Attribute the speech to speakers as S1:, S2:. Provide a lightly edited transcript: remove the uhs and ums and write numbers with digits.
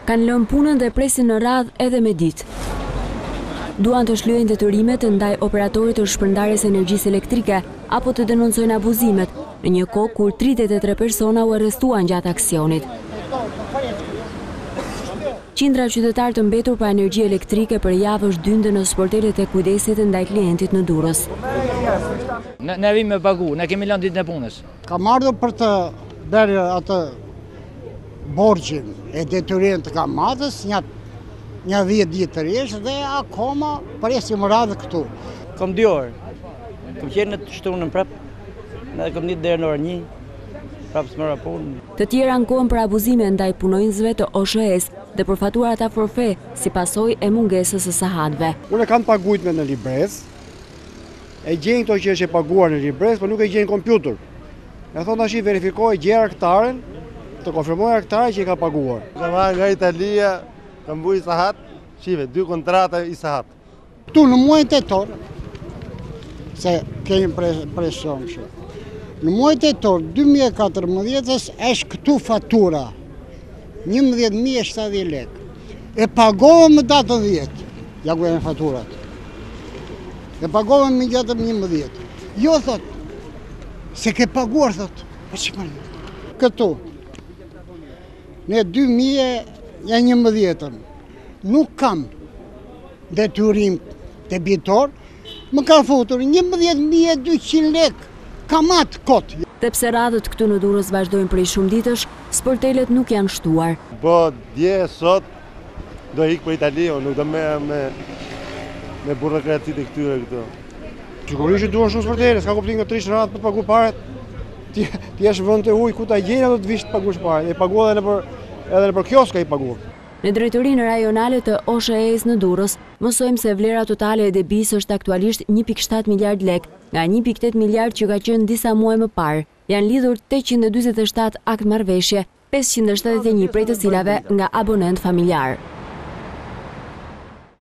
S1: kanë lënë punën dhe presin në radhë edhe me ditë. Duan të shlyejnë detyrimet ndaj operatorit të shpërndarjes energjisë elektrike apo të denoncojnë abuzimet, në një kohë kur 33 persona u arrestuan gjatë aksionit. Qindra qytetarë të mbetur pa energji elektrike për javë është dyndë në sportelet e kujdesit ndaj klientit në Durrës.
S2: Ne vim me pagu, ne kemi lënë ditën e punës.
S3: Kam ardhur për të bërë atë borgjin e detyrim të kamatës, një 10 ditë të rishë dhe akoma presim radhë këtu.
S4: Kom 2 orë, kom qenë në shtunën prapë, ne kom një deri në orë 1, prapë s'mora punë.
S1: Të tjerë ankohen për abuzime ndaj punonjësve të OSHE-s dhe për faturat a forfe si pasojë e mungesës së sahatëve.
S5: Unë kam paguajtur në libres, e gjejnë këto që është e paguar në libres, por nuk e gjejnë kompjuter. E thonë tash verifikoj gjera aktaren, të konfirmoj aktaren që i ka paguar.
S6: Kam nga Italia, kam buj sahat, shive 2 kontrata i sahat.
S3: Tu në muajin tetor, se kemi presion shumë. Në muajin tetor 2014 është këtu fatura 11.070 lekë. E pagohëm më datë 10, ja ku e në faturat. E pagohëm më gjatë 11. Jo, thot, se ke paguar, thot. Këtu, ne 2011, nuk kam detyrim debitor, më ka futur 11.200 lekë, kamat kot.
S1: Dhe pse radhët këtu në Durrës vazhdojnë prej shumë ditësh, sportelet nuk janë shtuar.
S6: Po, dje, sot, do ikë për Itali, nuk do me burokracitë e këtyre këto.
S5: Sigurisht duan shumë sportelet, s'ka kuptim nga 3 radhë për të paguar paret. Ti jesh vend të huaj ku ta gjejnë do të vish të paguash paret. E paguaj edhe nëpër kioska i paguaj.
S1: Në drejtorinë rajonale të OSHE-s në Durrës, mësojmë se vlera totale e debisë është aktualisht 1.7 miliard lek, nga 1.8 miliard që ka qenë disa muaj më parë. Janë lidhur 847 akt marrëveshje, 571 prej të cilave nga abonent familjar.